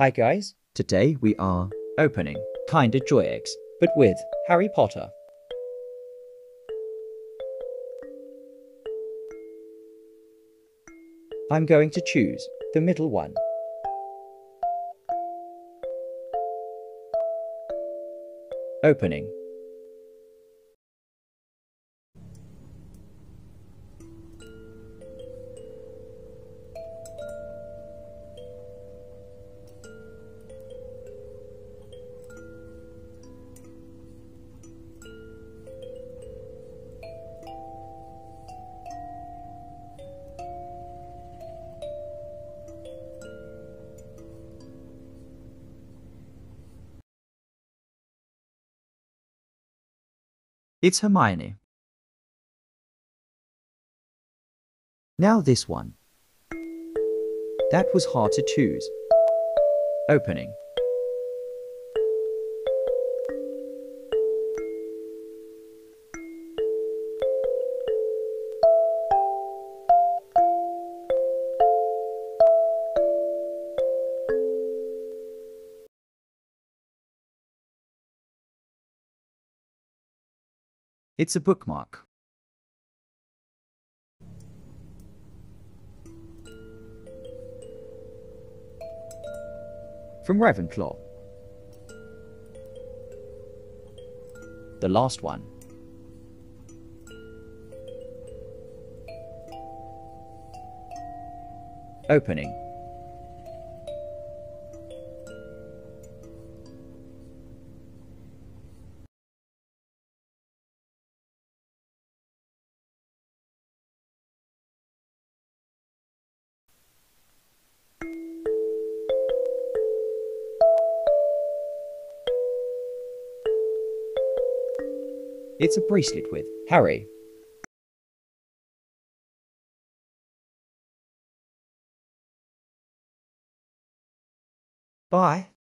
Hi guys, today we are opening Kinder Joy Eggs, but with Harry Potter. I'm going to choose the middle one. Opening. It's Hermione. Now this one. That was hard to choose. Opening. It's a bookmark. From Ravenclaw. The last one. Opening. It's a bracelet with Harry. Bye.